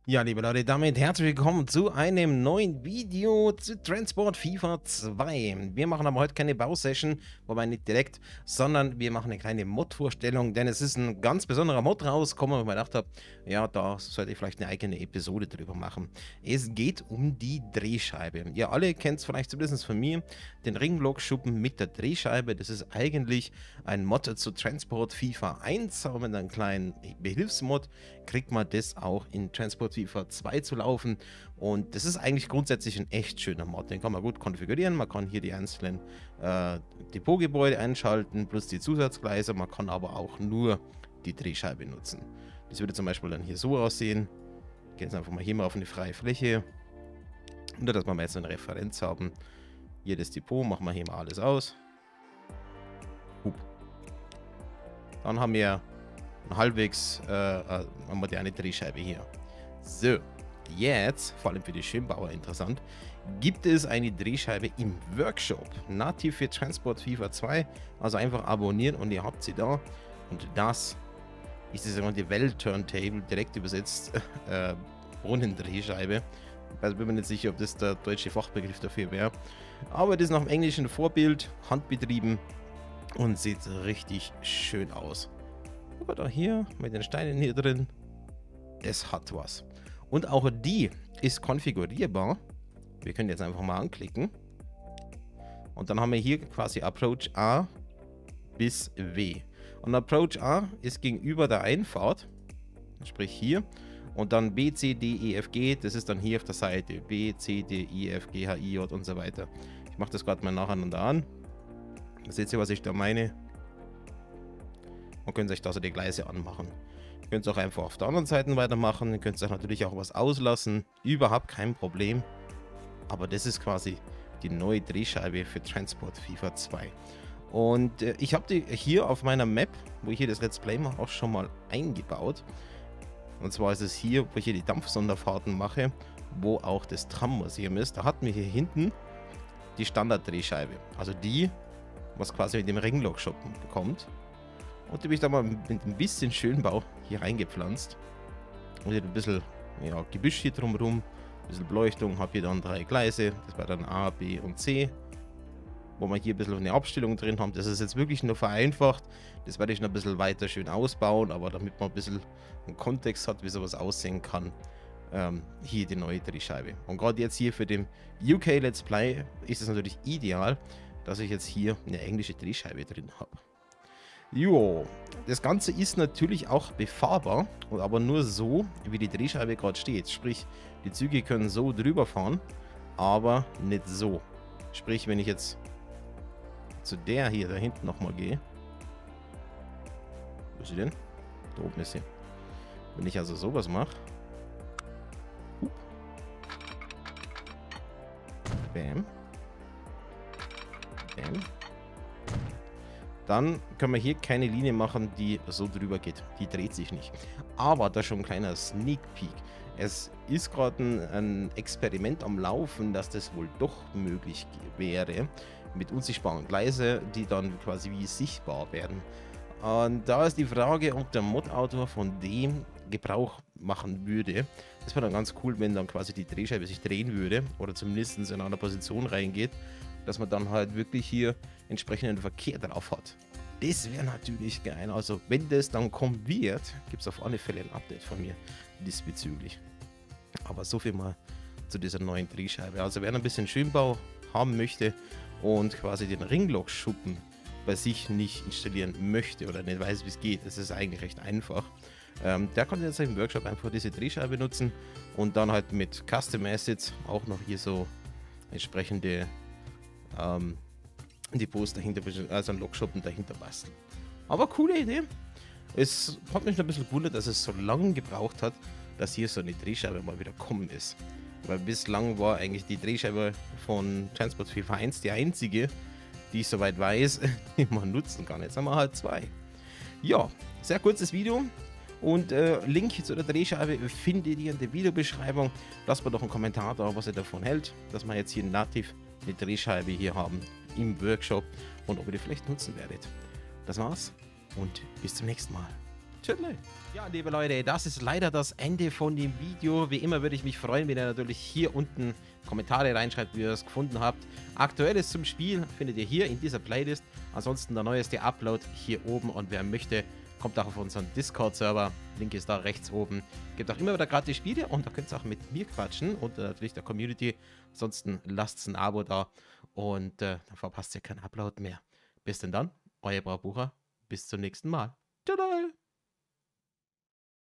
Ja, liebe Leute, damit herzlich willkommen zu einem neuen Video zu Transport FIFA 2. Wir machen aber heute keine Bausession, wobei nicht direkt, sondern wir machen eine kleine Mod-Vorstellung, denn es ist ein ganz besonderer Mod rausgekommen, wo ich mir gedacht habe, ja, da sollte ich vielleicht eine eigene Episode drüber machen. Es geht um die Drehscheibe. Ihr alle kennt es vielleicht zumindest von mir, den Ringblock-Schuppen mit der Drehscheibe. Das ist eigentlich ein Mod zu Transport FIFA 1, aber mit einem kleinen Behilfsmod kriegt man das auch in Transport FIFA 2 zu laufen, und das ist eigentlich grundsätzlich ein echt schöner Mod. Den kann man gut konfigurieren, man kann hier die einzelnen Depotgebäude einschalten, plus die Zusatzgleise, man kann aber auch nur die Drehscheibe nutzen. Das würde zum Beispiel dann hier so aussehen. Gehen jetzt einfach mal hier mal auf eine freie Fläche, nur dass wir mal jetzt eine Referenz haben. Hier das Depot, machen wir hier mal alles aus. Dann haben wir eine halbwegs eine moderne Drehscheibe hier. So, jetzt, vor allem für die Schönbauer interessant, gibt es eine Drehscheibe im Workshop, nativ für Transport FIFA 2. Also einfach abonnieren und ihr habt sie da. Und das ist die sogenannte Welt-Turntable, direkt übersetzt Brunnendrehscheibe. Also bin mir nicht sicher, ob das der deutsche Fachbegriff dafür wäre. Aber das ist nach dem englischen Vorbild, handbetrieben und sieht richtig schön aus. Aber da hier mit den Steinen hier drin, das hat was. Und auch die ist konfigurierbar. Wir können jetzt einfach mal anklicken. Und dann haben wir hier quasi Approach A bis W. Und Approach A ist gegenüber der Einfahrt, sprich hier. Und dann B, C, D, E, F, G, das ist dann hier auf der Seite. B, C, D, E, F, G, H, I, J und so weiter. Ich mache das gerade mal nacheinander an. Da seht ihr, was ich da meine. Und könnt euch da so die Gleise anmachen. Ihr könnt es auch einfach auf der anderen Seite weitermachen. Ihr könnt euch natürlich auch was auslassen. Überhaupt kein Problem. Aber das ist quasi die neue Drehscheibe für Transport FIFA 2. Und ich habe die hier auf meiner Map, wo ich hier das Let's Play mache, auch schon mal eingebaut. Und zwar ist es hier, wo ich hier die Dampfsonderfahrten mache, wo auch das Trammuseum ist. Da hatten wir hier hinten die Standarddrehscheibe. Also die, was quasi mit dem Ringblock-Schuppen kommt. Und die habe ich da mal mit ein bisschen Schönbau hier reingepflanzt. Und hier ein bisschen Gebüsch hier drumherum, ein bisschen Beleuchtung, habe hier dann 3 Gleise, das war dann A, B und C. Wo wir hier ein bisschen eine Abstellung drin haben. Das ist jetzt wirklich nur vereinfacht. Das werde ich noch ein bisschen weiter schön ausbauen, aber damit man ein bisschen einen Kontext hat, wie sowas aussehen kann. Hier die neue Drehscheibe. Und gerade jetzt hier für den UK Let's Play ist es natürlich ideal, dass ich jetzt hier eine englische Drehscheibe drin habe. Jo, das Ganze ist natürlich auch befahrbar, aber nur so, wie die Drehscheibe gerade steht. Sprich, die Züge können so drüber fahren, aber nicht so. Sprich, wenn ich jetzt zu der hier da hinten nochmal gehe. Wo ist sie denn? Da oben ist sie. Wenn ich also sowas mache. Bam. Bam. Dann können wir hier keine Linie machen, die so drüber geht. Die dreht sich nicht. Aber da schon ein kleiner Sneak Peek. Es ist gerade ein Experiment am Laufen, dass das wohl doch möglich wäre. Mit unsichtbaren Gleise, die dann quasi wie sichtbar werden. Und da ist die Frage, ob der Mod-Autor von dem Gebrauch machen würde. Das wäre dann ganz cool, wenn dann quasi die Drehscheibe sich drehen würde. Oder zumindest in einer Position reingeht. Dass man dann halt wirklich hier entsprechenden Verkehr drauf hat. Das wäre natürlich geil. Also wenn das dann kommen wird, gibt es auf alle Fälle ein Update von mir diesbezüglich. Aber so viel mal zu dieser neuen Drehscheibe. Also wer ein bisschen Schönbau haben möchte und quasi den Ringblock-Schuppen bei sich nicht installieren möchte oder nicht weiß, wie es geht, das ist eigentlich recht einfach. Der kann jetzt im Workshop einfach diese Drehscheibe nutzen und dann halt mit Custom Assets auch noch hier so entsprechende Depots dahinter, also ein Lokschuppen dahinter basteln. Aber coole Idee. Es hat mich noch ein bisschen gewundert, dass es so lange gebraucht hat, dass hier so eine Drehscheibe mal wieder kommen ist. Weil bislang war eigentlich die Drehscheibe von Transport FIFA 1 die einzige, die ich soweit weiß, die man nutzen kann. Jetzt haben wir halt 2. Ja, sehr kurzes Video. Und Link zu der Drehscheibe findet ihr in der Videobeschreibung. Lasst mir doch einen Kommentar da, was ihr davon hält, dass wir jetzt hier nativ eine Drehscheibe hier haben im Workshop und ob ihr die vielleicht nutzen werdet. Das war's und bis zum nächsten Mal. Tschüss. Ja, liebe Leute, das ist leider das Ende von dem Video. Wie immer würde ich mich freuen, wenn ihr natürlich hier unten Kommentare reinschreibt, wie ihr es gefunden habt. Aktuelles zum Spiel findet ihr hier in dieser Playlist. Ansonsten der neueste Upload hier oben und wer möchte, kommt auch auf unseren Discord-Server. Link ist da rechts oben. Gibt auch immer wieder gratis Spiele und da könnt ihr auch mit mir quatschen und natürlich der Community. Ansonsten lasst ein Abo da und dann verpasst ihr keinen Upload mehr. Bis denn dann, euer Braubucher. Bis zum nächsten Mal. Ciao.